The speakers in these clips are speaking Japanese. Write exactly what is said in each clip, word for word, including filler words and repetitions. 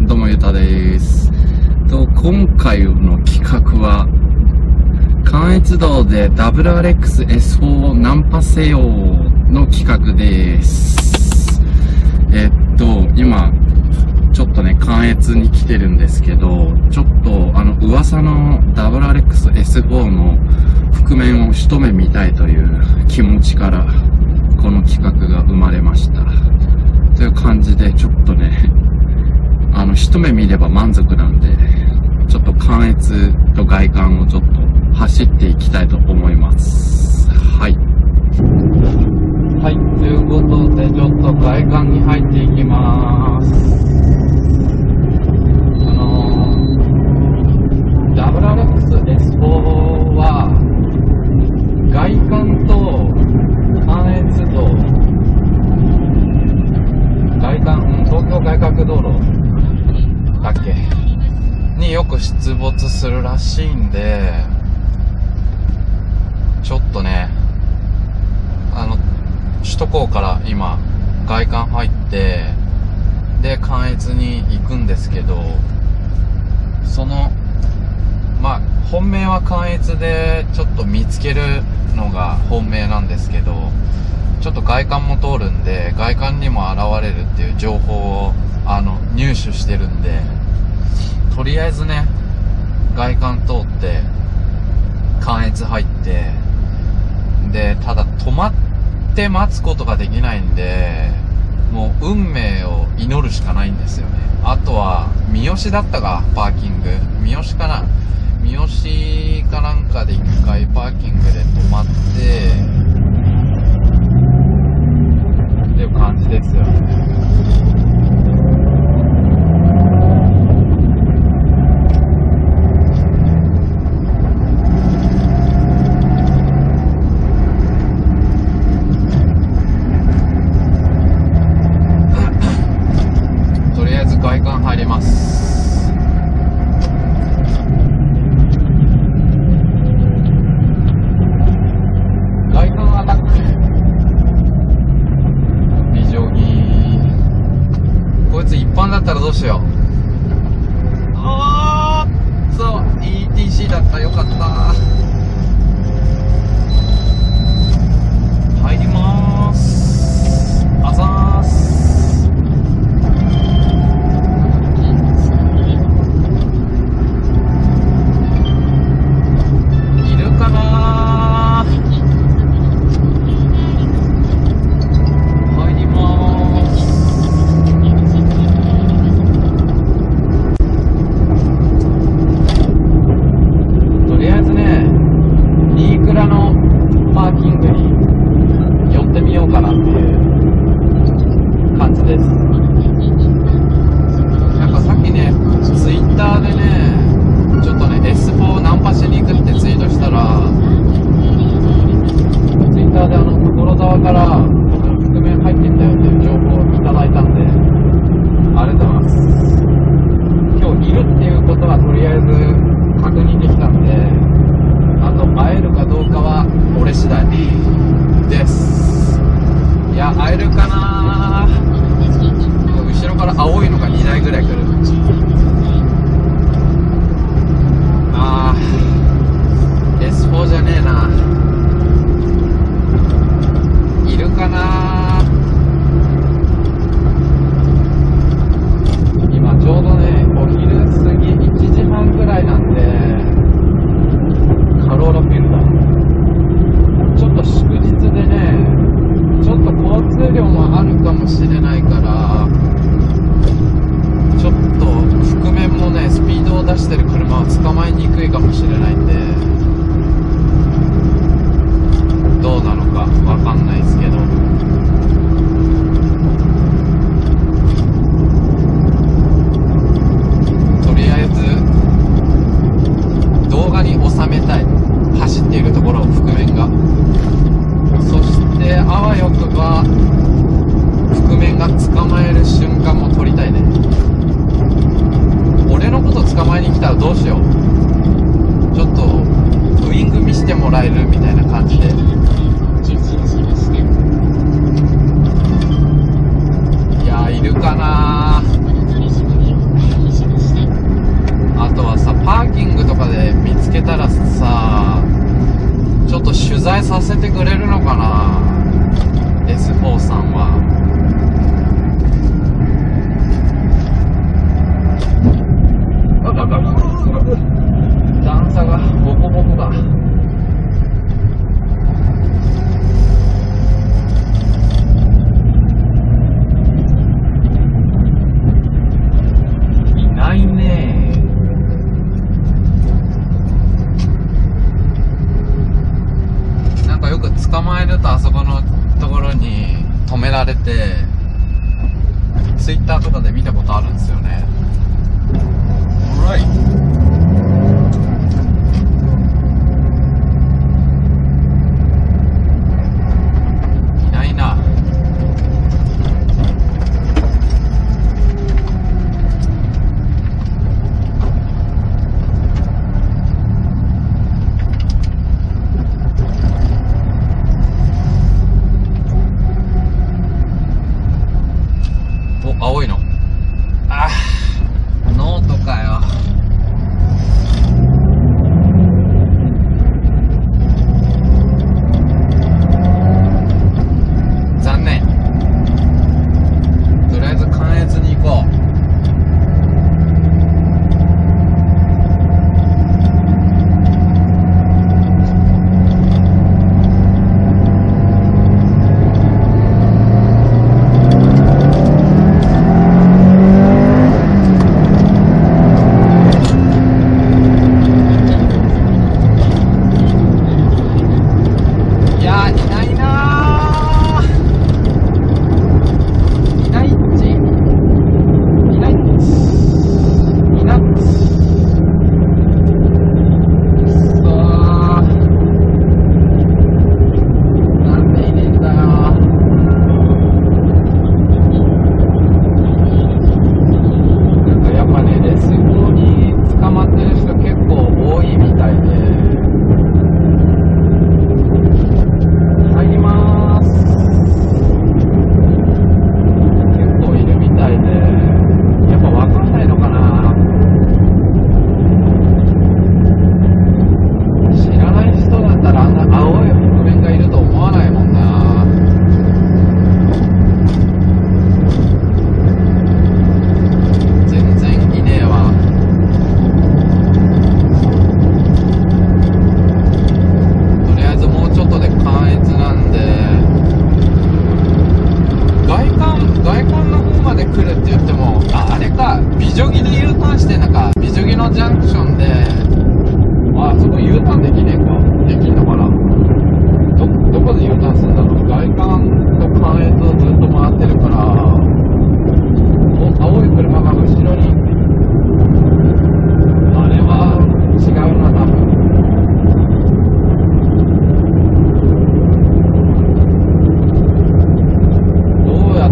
どうもゆうたです。と今回の企画は関越道で ダブリューアールエックスエスフォー ナンパせよの企画です。えっと今ちょっとね関越に来てるんですけど、ちょっとあの噂の ダブリューアールエックスエスフォー の覆面を一目見たいという気持ちからこの企画が生まれましたという感じで、ちょっとねあの一目見れば満足なんで、ちょっと関越と外観をちょっと走っていきたいと思います。はいはい、ということでちょっと外観に入っていきます。あのー、ダブリューアールエックスエスフォー は外観と関越道外観、うん、東京外郭道路だっけによく出没するらしいんで、ちょっとねあの首都高から今外環入ってで関越に行くんですけど、そのまあ本命は関越でちょっと見つけるのが本命なんですけど、ちょっと外環も通るんで外環にも現れるっていう情報をあの入手してるんで、とりあえずね外環通って関越入って、でただ止まって待つことができないんで、もう運命を祈るしかないんですよね。あとは三好だったか、パーキング三好かな、三好かなんかで一回パーキングで止まってっていう感じですよね。とりあえず外環入ります。外環アタック非常にこいつ一般だったらどうしよう。あーっと イーティーシー だった。よかった。入りまーす。あざーす。いるかなー。入りまーす。とりあえずねターンできねえか。できんのかな。ど、どこで U ターンするんだろう。外観と関越をずっと回ってるから、お青い車が後ろに、あれは違うな、多分。どうやって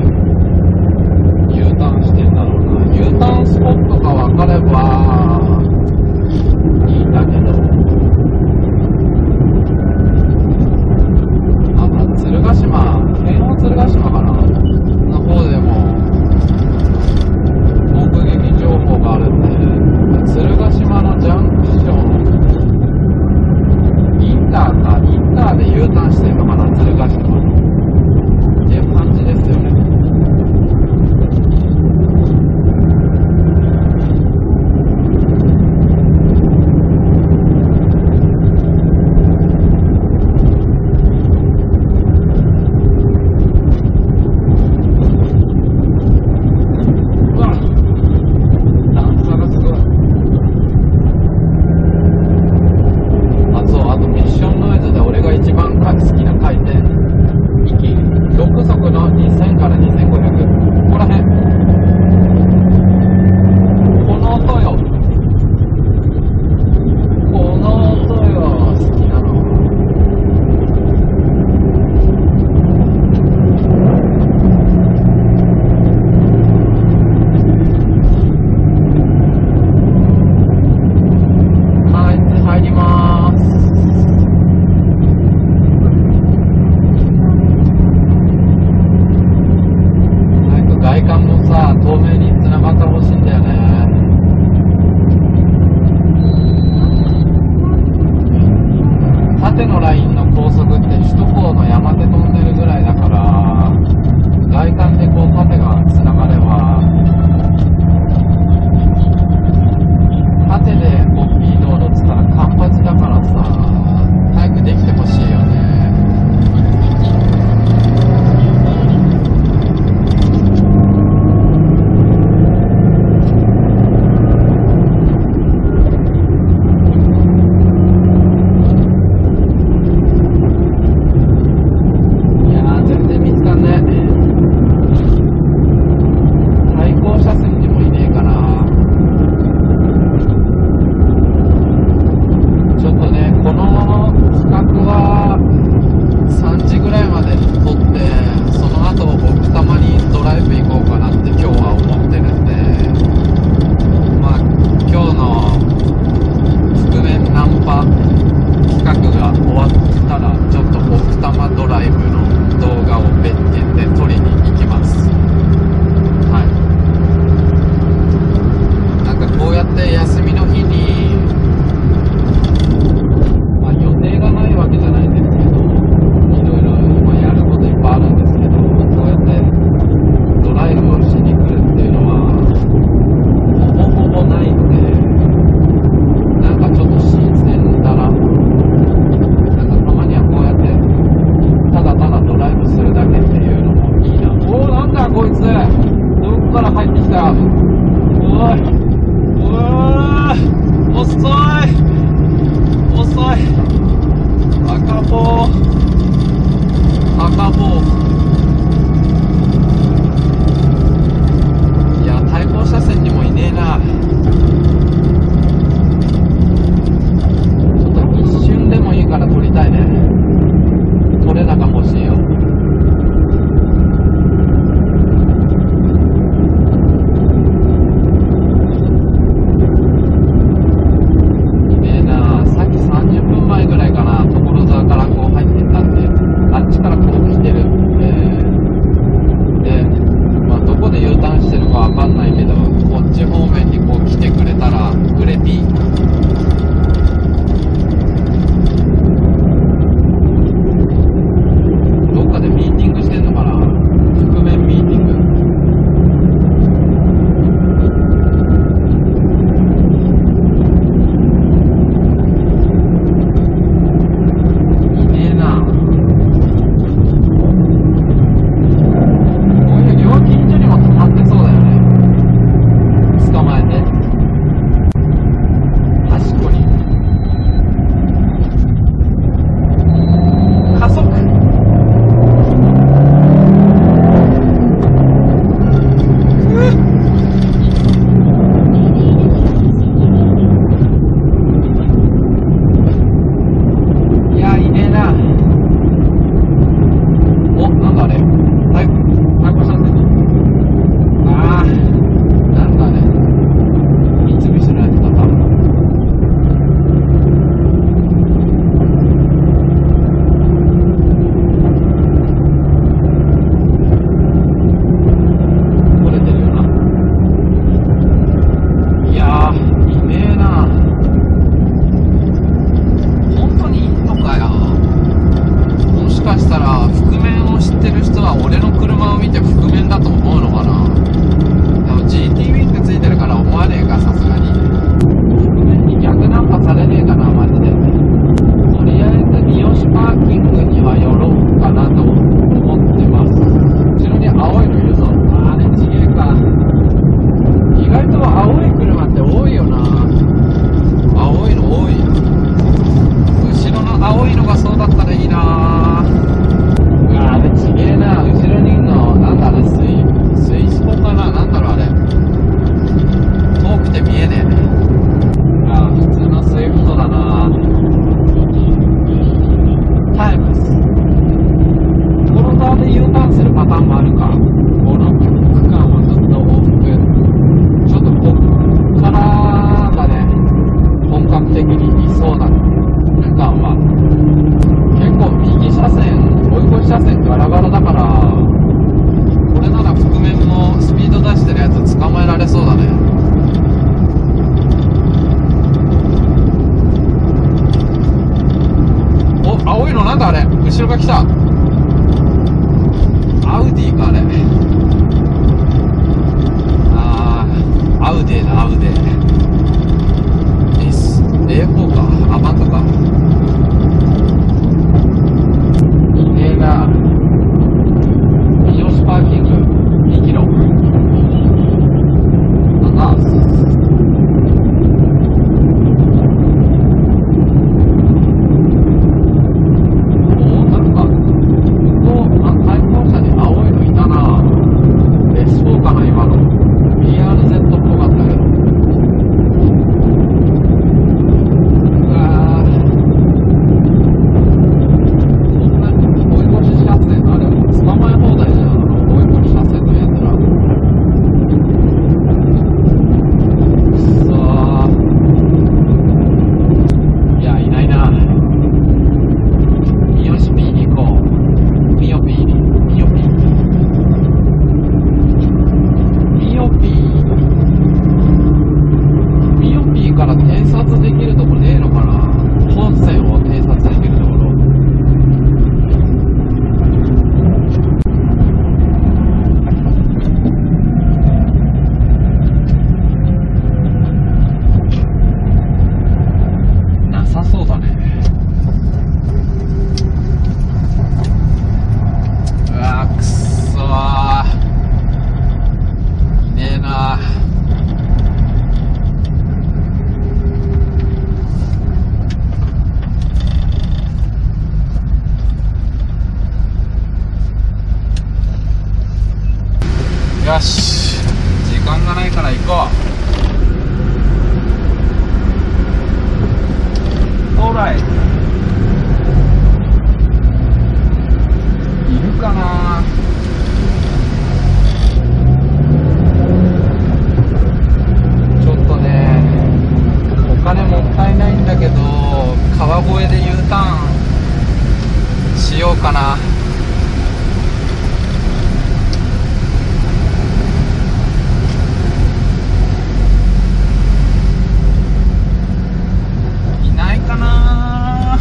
U ターンしてんだろうな。U ターンスポットが分かればいいんだけど、あ、鶴ヶ島、京王鶴ヶ島かな。 よし、時間がないから行こう。オーライ。いるかな。ちょっとね、お金もったいないんだけど、川越で U ターンしようかな。いないかな。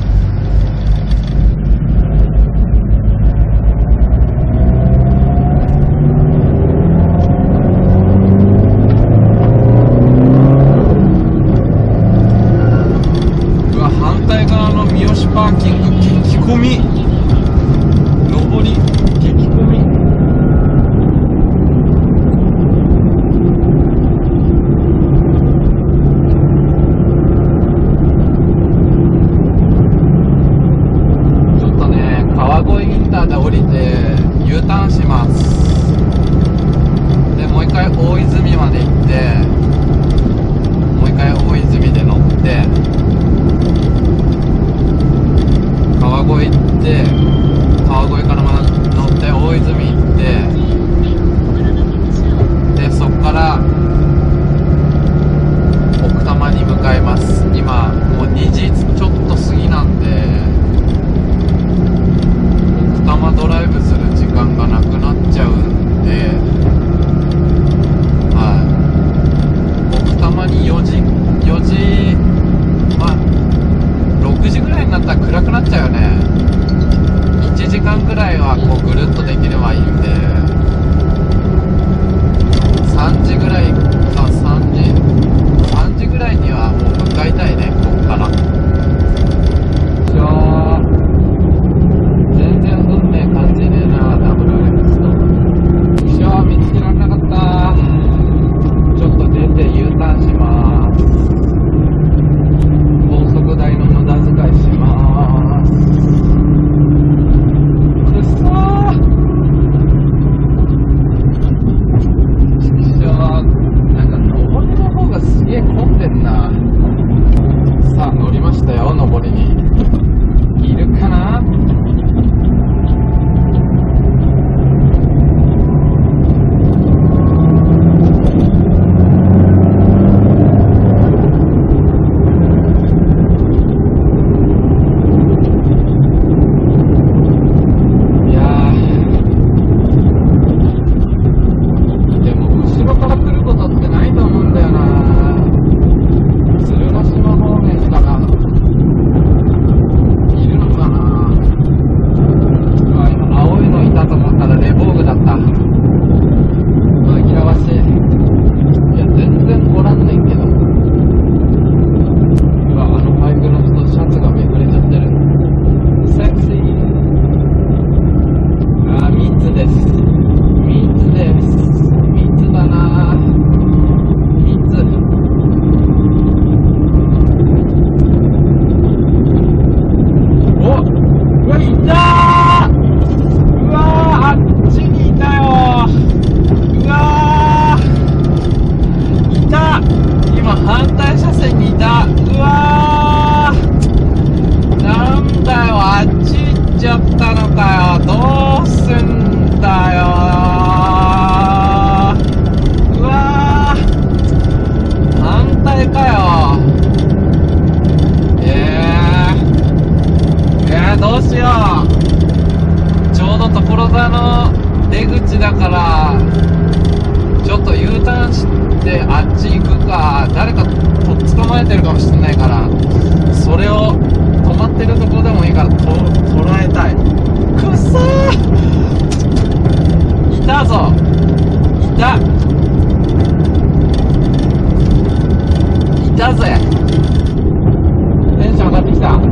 うわ、反対側の三好パーキング激混み。上り激混み。ちょっとね、川越インターで降りて U ターンします。でもう一回大泉まで行って、もう一回大泉で乗って川越行って、川越からまた乗って大泉行って、でそっから奥多摩に向かいます。今もうにじちょっと過ぎなんで、奥多摩ドライブする時間がなくなっちゃうんで、はい、奥多摩によじよじ、まあろくじぐらいになったら暗くなっちゃうよね。いちじかんぐらいはこうぐるっとできればいいんで、さんじぐらいか、さんじさんじぐらいにはもう向かいたいね、ここから。じゃあ全然運命感じねえな、ダブルアイスと。じゃあ見つけられなかった。ちょっと出て U ターンします。高速代の無駄遣いします。くっそー。ちくしょー。なんか上りの方がすげえ混んでんな。さあ乗りましたよ、上りに。いるかな。だからちょっと U ターンしてあっち行くか、誰かと捕まえてるかもしれないから、それを止まってるところでもいいからと捉えたい。くっそー、いたぞ、いたいたぜ。テンション上がってきた。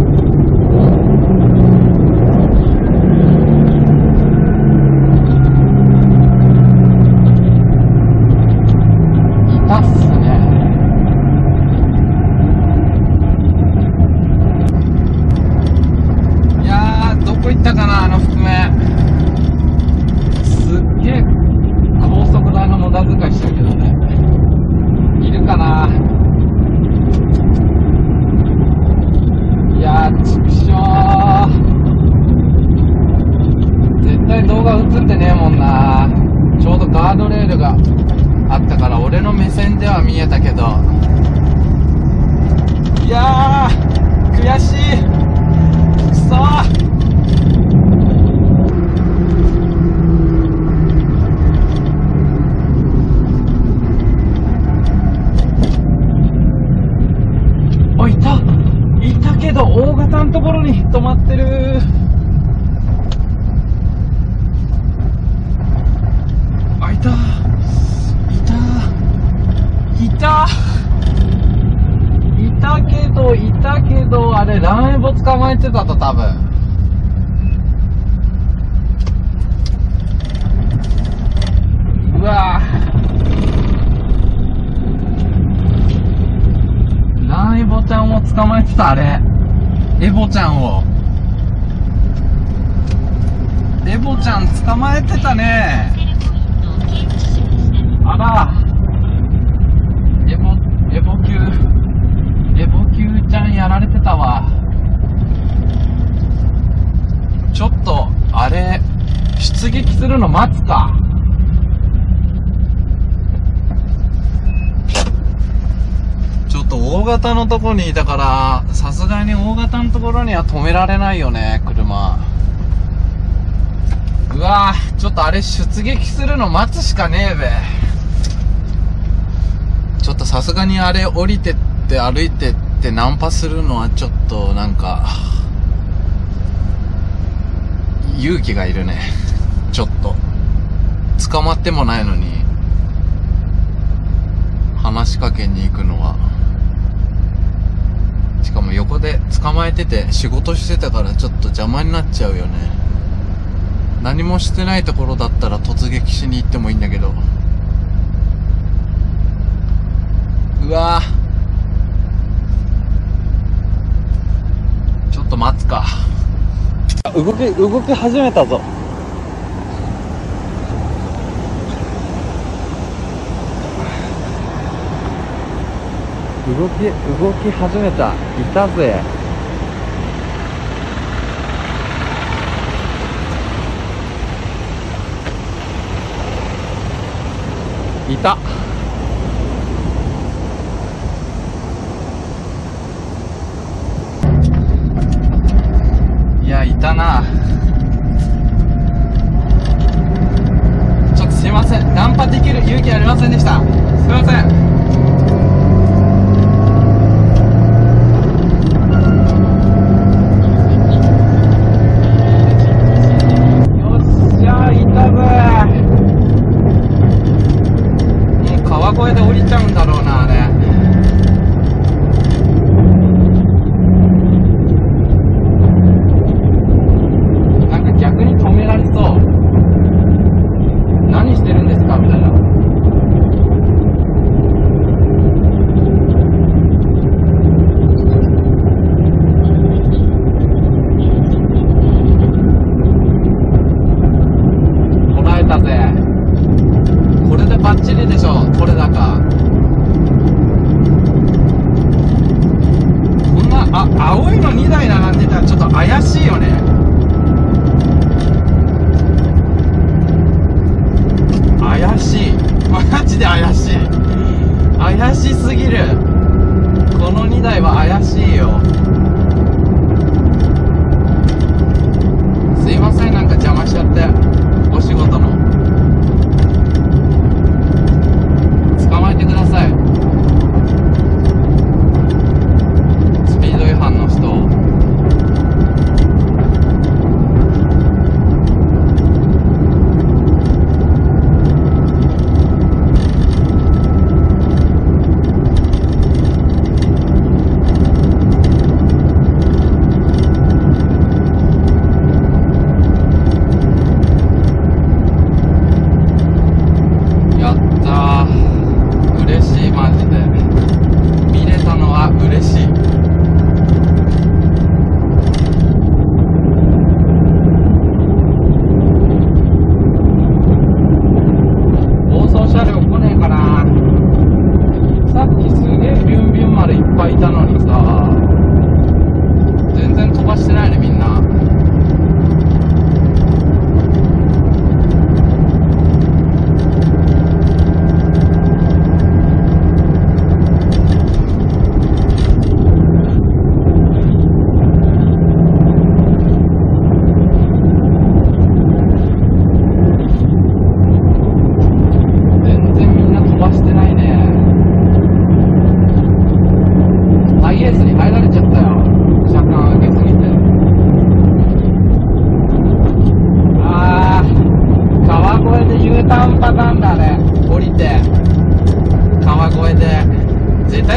いたっすね。いやー、どこ行ったかな、あの覆面。すっげえあったから俺の目線では見えたけど、いやー悔しい、くそー。お、いたいたけど大型のところに止まってる。あ、いたいたいたいたけどいたけどあれランエボ捕まえてたと多分。うわランエボちゃんを捕まえてた。あれエボちゃんをエボちゃん捕まえてたね。あらエボエボ級エボ級ちゃんやられてたわ。ちょっとあれ出撃するの待つか。ちょっと大型のとこにいたからさすがに大型のところには止められないよね車。うわーちょっとあれ出撃するの待つしかねえべ。ちょっとさすがにあれ降りてって歩いてってナンパするのはちょっとなんか勇気がいるね。ちょっと捕まってもないのに話しかけに行くのは、しかも横で捕まえてて仕事してたからちょっと邪魔になっちゃうよね。何もしてないところだったら突撃しに行ってもいいんだけど。うわーちょっと待つか。動き動き始めたぞ。動き動き始めた。いたぜ。いた。いやいたな。ちょっとすいません、ナンパできる勇気ありませんでした。すいません。川越で降りちゃうんだろうなあれ。なんか逆に止められそう。何してるんですかみたいな。こらえたぜ。これでバッチリでしょ。これだか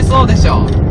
そうでしょ。